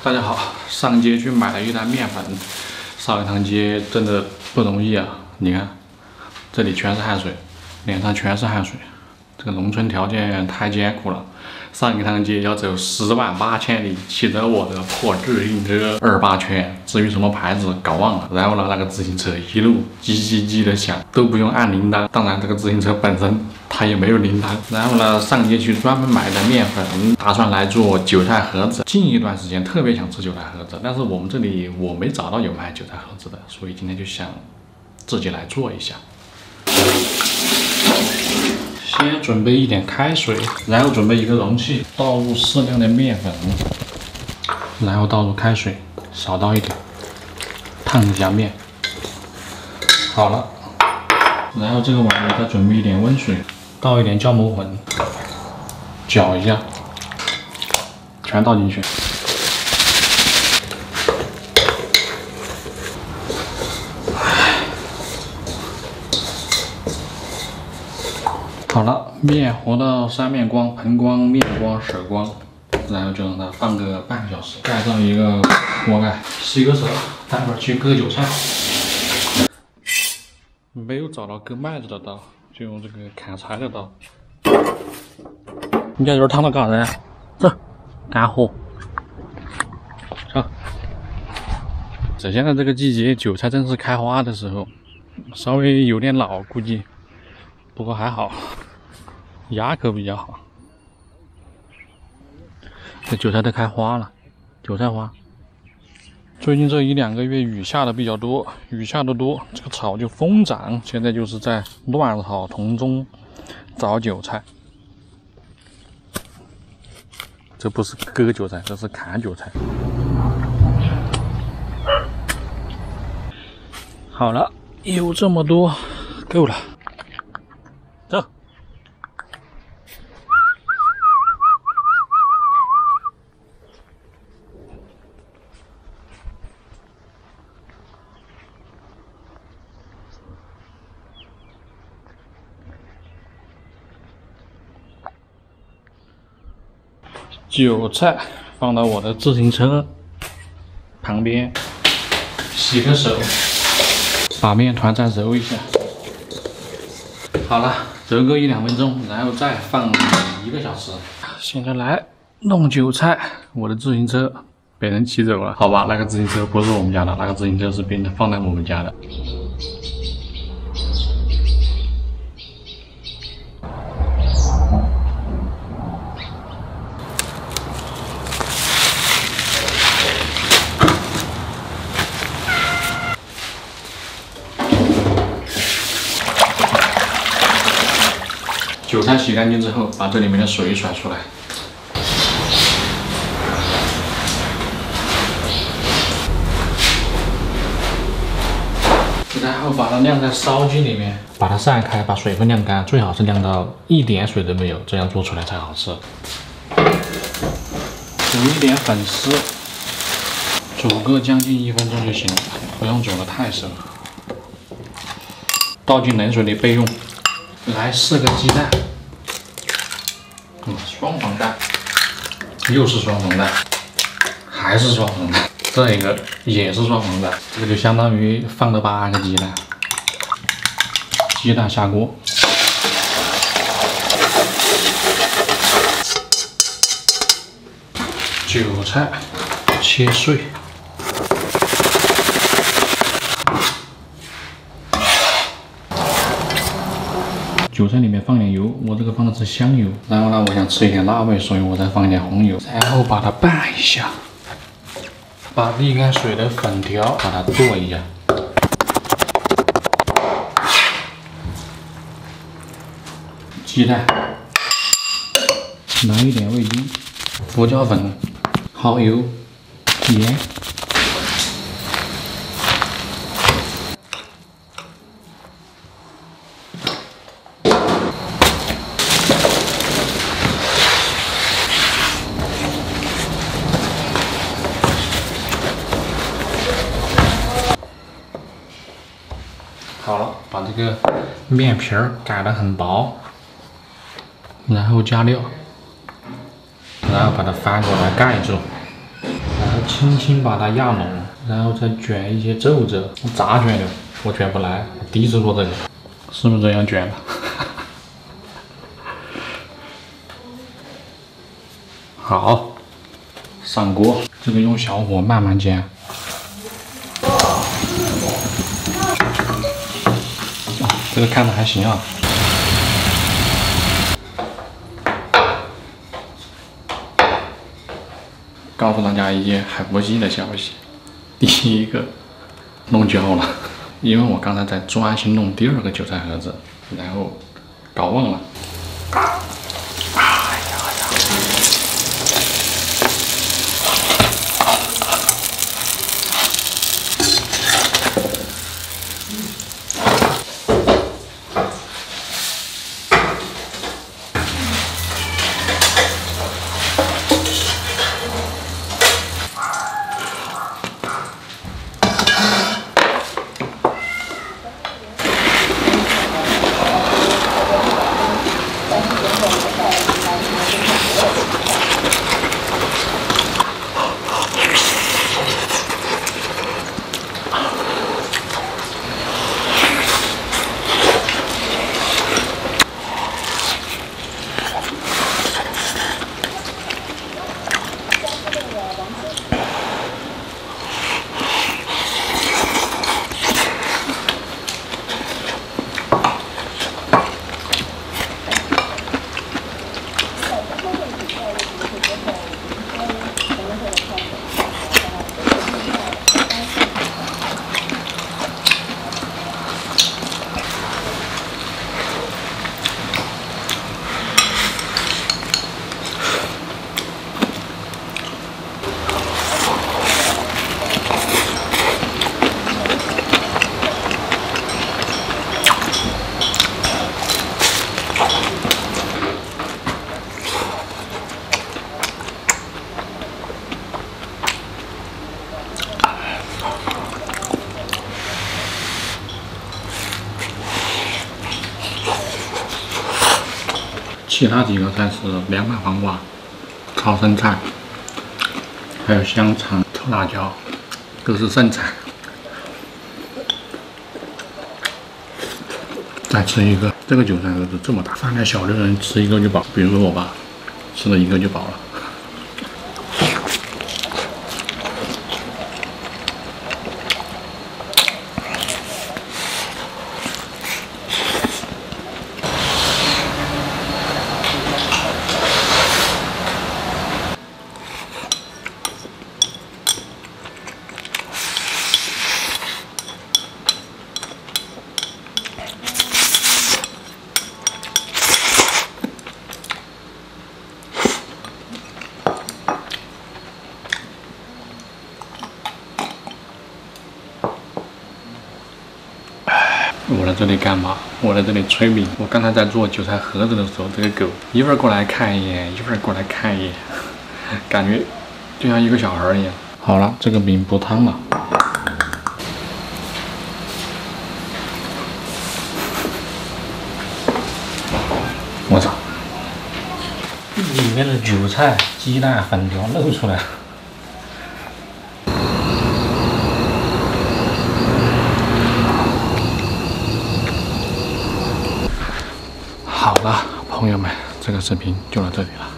大家好，上街去买了一袋面粉，上一趟街真的不容易啊！你看，这里全是汗水，脸上全是汗水。这个农村条件太艰苦了，上一趟街要走10万8千里，骑着我的破自行车28圈，至于什么牌子搞忘了。然后呢，那个自行车一路叽叽叽的响，都不用按铃铛。当然，这个自行车本身它也没有铃铛。然后呢，上街去专门买的面粉，打算来做韭菜盒子。近一段时间特别想吃韭菜盒子，但是我们这里我没找到有卖韭菜盒子的，所以今天就想自己来做一下。先准备一点开水，然后准备一个容器，倒入适量的面粉，然后倒入开水，少倒一点，烫一下面。好了，然后这个碗里再准备一点温水，倒一点酵母粉，搅一下，全倒进去。好了，面和到三面光，盆光、面光、手光，然后就让它放个半个小时，盖上一个锅盖，洗个手，待会儿去割韭菜。没有找到割麦子的刀，就用这个砍柴的刀。你家有点烫到干啥呀？这干活。这现在这个季节，韭菜正是开花的时候，稍微有点老，估计，不过还好。芽口比较好，这韭菜都开花了，韭菜花。最近这1、2个月雨下的比较多，雨下的多，这个草就疯长。现在就是在乱草丛中找韭菜。这不是割韭菜，这是砍韭菜。好了，有这么多，够了。走。韭菜放到我的自行车旁边，洗个手，把面团再揉一下。好了，揉个1、2分钟，然后再放1个小时。现在来弄韭菜，我的自行车被人骑走了，好吧，那个自行车不是我们家的，那个自行车是别人放在我们家的。韭菜洗干净之后，把这里面的水甩出来。然后把它晾在烧鸡里面，把它散开，把水分晾干，最好是晾到一点水都没有，这样做出来才好吃。煮一点粉丝，煮个将近1分钟就行了，不用煮得太熟。倒进冷水里备用。来4个鸡蛋，双黄蛋，又是双黄蛋，还是双黄蛋，这个也是双黄蛋，这个就相当于放了8个鸡蛋。鸡蛋下锅，韭菜切碎。韭菜里面放点油，我这个放的是香油。然后呢，我想吃一点辣味，所以我再放一点红油，然后把它拌一下，把沥干水的粉条把它剁一下，鸡蛋，来一点味精、胡椒粉、蚝油、盐。好了，把这个面皮儿擀得很薄，然后加料，然后把它翻过来盖住，然后轻轻把它压拢，然后再卷一些皱褶。咋卷的？我卷不来，我第一次做这个，是不是这样卷的？好，上锅，这个用小火慢慢煎。这个看着还行啊。告诉大家一些还不细的消息，第一个弄焦了，因为我刚才在专心弄第二个韭菜盒子，然后搞忘了。其他几个菜是凉拌黄瓜、炒生菜，还有香肠、臭辣椒，都是剩菜。再吃一个，这个韭菜盒子这么大，饭量小的人吃一个就饱，比如说我吧，吃了一个就饱了。我在这里干嘛？我在这里催眠。我刚才在做韭菜盒子的时候，这个狗一会儿过来看一眼，一会儿过来看一眼，感觉就像一个小孩一样。好了，这个饼不烫了。我操！里面的韭菜、鸡蛋、粉条露出来了。好了，朋友们，这个视频就到这里了。